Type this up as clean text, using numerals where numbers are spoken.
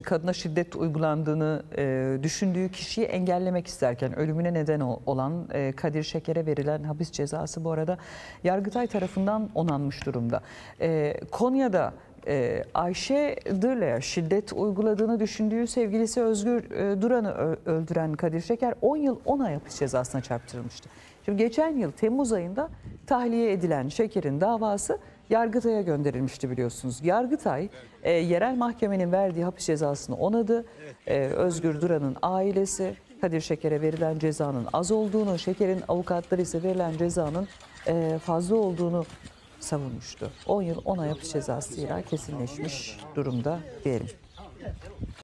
kadına şiddet uygulandığını düşündüğü kişiyi engellemek isterken ölümüne neden olan Kadir Şeker'e verilen hapis cezası bu arada Yargıtay tarafından onanmış durumda. Konya'da Ayşe Dırla'ya şiddet uyguladığını düşündüğü sevgilisi Özgür Duran'ı öldüren Kadir Şeker 10 yıl 10 ay hapis cezasına çarptırılmıştı. Şimdi geçen yıl Temmuz ayında tahliye edilen Şeker'in davası Yargıtay'a gönderilmişti biliyorsunuz. Yargıtay yerel mahkemenin verdiği hapis cezasını onadı. Özgür Duran'ın ailesi Kadir Şeker'e verilen cezanın az olduğunu, Şeker'in avukatları ise verilen cezanın fazla olduğunu savunmuştu. 10 yıl 10 ay hapis cezasıyla kesinleşmiş durumda diyelim.